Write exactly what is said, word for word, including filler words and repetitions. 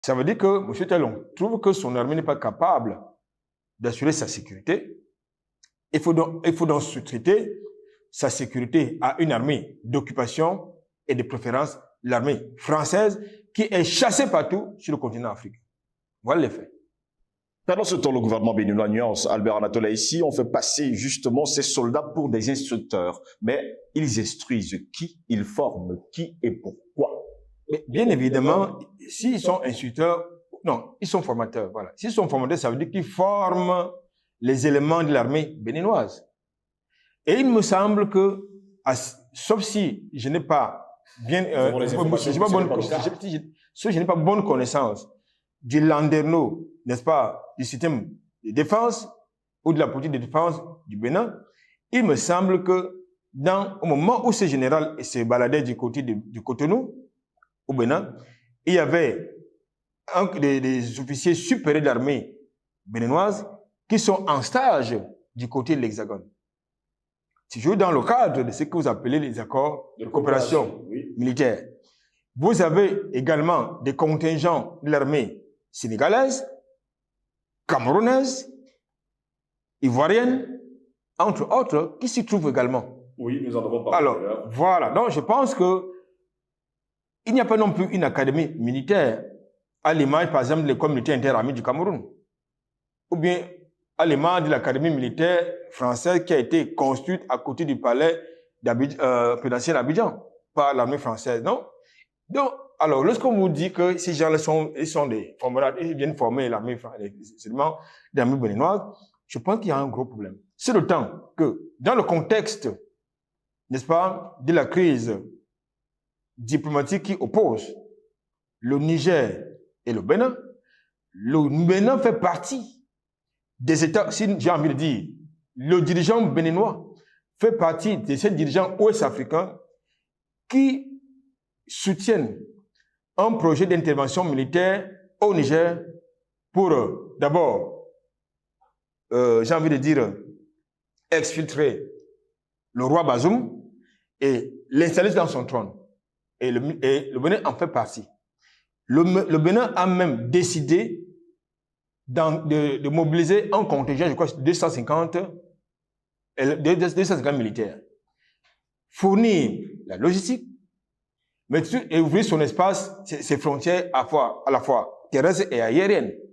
Ça veut dire que M. Talon trouve que son armée n'est pas capable d'assurer sa sécurité. Il faut donc, il faut donc sous-traiter sa sécurité à une armée d'occupation et de préférence l'armée française qui est chassée partout sur le continent africain. Voilà les faits. Pendant ce temps, le gouvernement béninois nuance Albert Anatola ici, on fait passer justement ces soldats pour des instructeurs. Mais ils instruisent qui, ils forment qui et pourquoi? Mais bien évidemment, s'ils sont instructeurs, non, ils sont formateurs, voilà. S'ils sont formateurs, ça veut dire qu'ils forment les éléments de l'armée béninoise. Et il me semble que, sauf si je n'ai pas bien, euh, je n'ai pas bonne, je, je, je n'ai pas bonne connaissance du landerneau, n'est-ce pas, du système de défense ou de la politique de défense du Bénin, il me semble que dans, au moment où ce général se baladait du côté de, du Cotonou, au Bénin, il y avait un, des, des officiers supérieurs de l'armée béninoise qui sont en stage du côté de l'Hexagone. Toujours dans le cadre de ce que vous appelez les accords de, de coopération, coopération oui. militaire. Vous avez également des contingents de l'armée sénégalaise, camerounaise, ivoirienne, entre autres, qui s'y trouvent également. Oui, nous en avons parlé. Alors, voilà. Donc, je pense que il n'y a pas non plus une académie militaire à l'image, par exemple, de l'école militaire interarmée du Cameroun. Ou bien à l'image de l'académie militaire française qui a été construite à côté du palais euh, présidentiel d'Abidjan par l'armée française, non? Donc, alors, lorsqu'on vous dit que ces gens-là sont, ils sont des formateurs, ils viennent former l'armée seulement l'armée béninoise, je pense qu'il y a un gros problème. C'est le temps que, dans le contexte, n'est-ce pas, de la crise diplomatique qui oppose le Niger et le Bénin, le Bénin fait partie des États, si j'ai envie de dire, le dirigeant béninois fait partie de ces dirigeants ouest-africains qui soutiennent un projet d'intervention militaire au Niger pour, euh, d'abord, euh, j'ai envie de dire, exfiltrer le roi Bazoum et l'installer dans son trône. Et le, et le Bénin en fait partie. Le, le Bénin a même décidé de, de mobiliser un contingent, je crois, deux cent cinquante, deux cent cinquante militaires. Fournir la logistique, mais et ouvrir son espace, ses frontières à, fois, à la fois terrestres et aériennes.